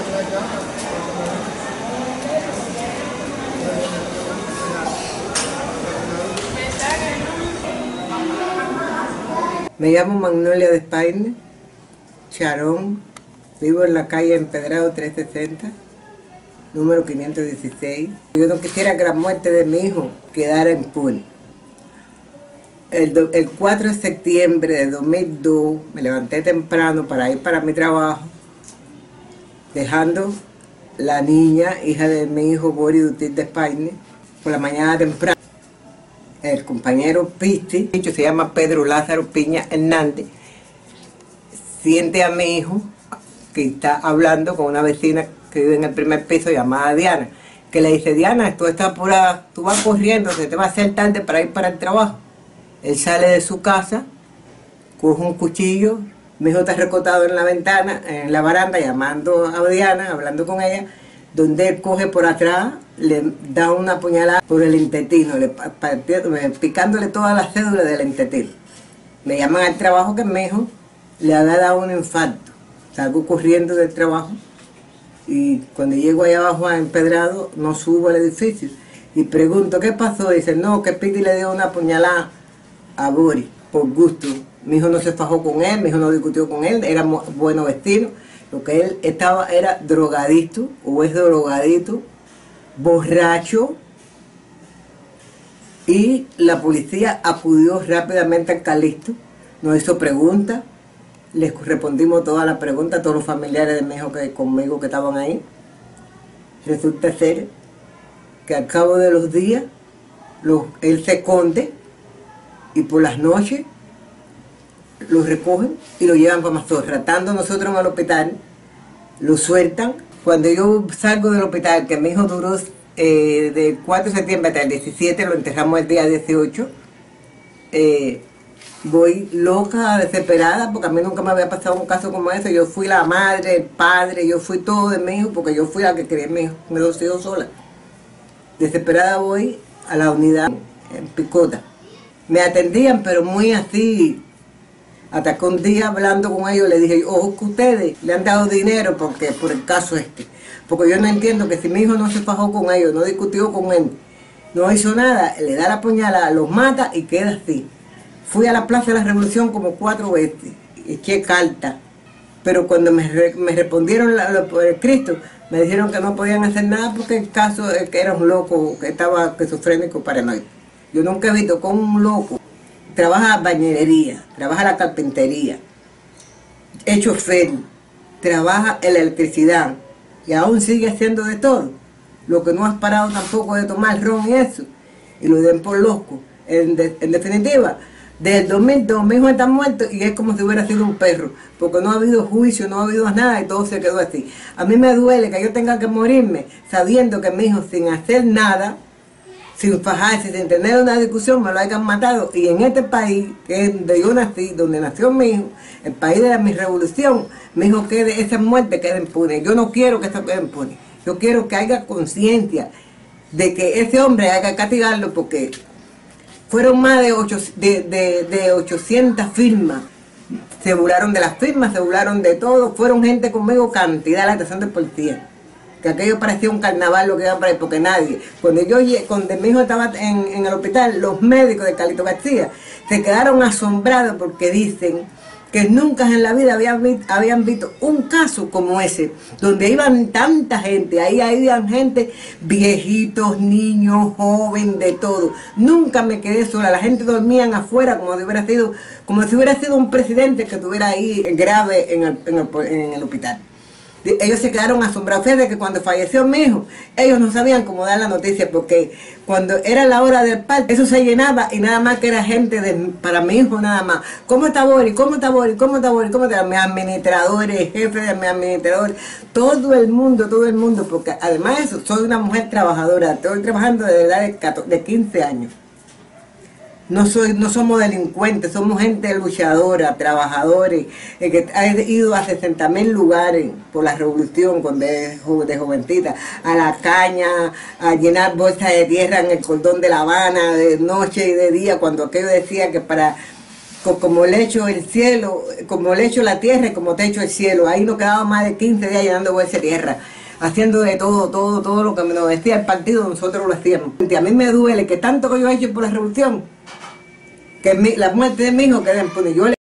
Me llamo Magnolia de Espaine, Charón, vivo en la calle Empedrado 360, número 516. Yo no quisiera que la muerte de mi hijo quedara impune. El 4 de septiembre de 2002 me levanté temprano para ir para mi trabajo, dejando la niña, hija de mi hijo Boris Dutil de Espaine, por la mañana temprano. El compañero Pisti, se llama Pedro Lázaro Piña Hernández, siente a mi hijo que está hablando con una vecina que vive en el primer piso llamada Diana, que le dice: Diana, tú estás apurada, tú vas corriendo, se te va a hacer tarde para ir para el trabajo. Él sale de su casa, coge un cuchillo, mi hijo está recostado en la ventana, en la baranda, llamando a Diana, hablando con ella, donde él coge por atrás, le da una puñalada por el intestino, picándole todas las cédulas del intestino. Me llaman al trabajo que mi hijo le había dado un infarto. Salgo corriendo del trabajo y cuando llego allá abajo a Empedrado, no subo al edificio y pregunto: ¿qué pasó? Dice: no, que Piti le dio una puñalada a Boris por gusto. Mi hijo no se fajó con él, mi hijo no discutió con él, era bueno vecino. Lo que él estaba era drogadito, o es drogadito, borracho, y la policía acudió rápidamente al Calixto, nos hizo preguntas, les respondimos todas las preguntas, todos los familiares de mi hijo conmigo que estaban ahí. Resulta ser que al cabo de los días, él se esconde y por las noches lo recogen y lo llevan para Mazorra. Estando nosotros en el hospital, lo sueltan. Cuando yo salgo del hospital, que mi hijo duró del 4 de septiembre hasta el 17, lo enterramos el día 18, voy loca, desesperada, porque a mí nunca me había pasado un caso como ese. Yo fui la madre, el padre, yo fui todo de mi hijo, porque yo fui la que crié a mi hijo, me lo sigo sola. Desesperada voy a la unidad en Picota. Me atendían, pero muy así. Hasta que un día hablando con ellos le dije: ojo que ustedes le han dado dinero por el caso este. Porque yo no entiendo que si mi hijo no se fajó con ellos, no discutió con él, no hizo nada, le da la puñalada, los mata y queda así. Fui a la Plaza de la Revolución como 4 veces, eché carta. Pero cuando me respondieron por el Cristo, me dijeron que no podían hacer nada porque el caso es que era un loco, que estaba esquizofrénico, paranoico. Yo nunca he visto con un loco. Trabaja bañería, trabaja la carpintería, es chofer, trabaja en la electricidad y aún sigue haciendo de todo. Lo que no has parado tampoco de tomar ron y eso, y lo den por loco. En definitiva, desde el 2002 mi hijo está muerto y es como si hubiera sido un perro, porque no ha habido juicio, no ha habido nada y todo se quedó así. A mí me duele que yo tenga que morirme sabiendo que mi hijo, sin hacer nada, sin fajarse, sin tener una discusión, me lo hayan matado. Y en este país, que es donde yo nací, donde nació mi hijo, el país de mi revolución, mi hijo esa muerte quede impune. Yo no quiero que eso quede impune. Yo quiero que haya conciencia de que ese hombre haya que castigarlo, porque fueron más de 800 firmas. Se burlaron de las firmas, se burlaron de todo. Fueron gente conmigo, cantidad de la estación de policía. Que aquello parecía un carnaval lo que iban para ahí, porque nadie. Cuando mi hijo estaba en el hospital, los médicos de Calixto García se quedaron asombrados porque dicen que nunca en la vida habían visto un caso como ese, donde iban tanta gente, ahí habían gente, viejitos, niños, jóvenes, de todo. Nunca me quedé sola, la gente dormían afuera como si hubiera sido un presidente que estuviera ahí grave en el hospital. Ellos se quedaron asombrados. Fíjate que cuando falleció mi hijo, ellos no sabían cómo dar la noticia, porque cuando era la hora del parto, eso se llenaba y nada más que era gente para mi hijo nada más. ¿Cómo está Boris? ¿Cómo está Boris? ¿Cómo está Boris? ¿Cómo está? Mis administradores, jefes de mis administradores, todo el mundo, porque además de eso, soy una mujer trabajadora, estoy trabajando desde la edad de 15 años. No somos delincuentes, somos gente luchadora, trabajadores, que ha ido a 60.000 lugares por la revolución de jovencita, a la caña, a llenar bolsas de tierra en el cordón de La Habana, de noche y de día, cuando aquello decía que para como le echo el cielo, como le echo la tierra y como te echo el cielo. Ahí nos quedaba más de 15 días llenando bolsa de tierra, haciendo de todo lo que nos decía el partido, nosotros lo hacíamos. A mí me duele que tanto que yo he hecho por la revolución, que la muerte de mi hijo quede impune.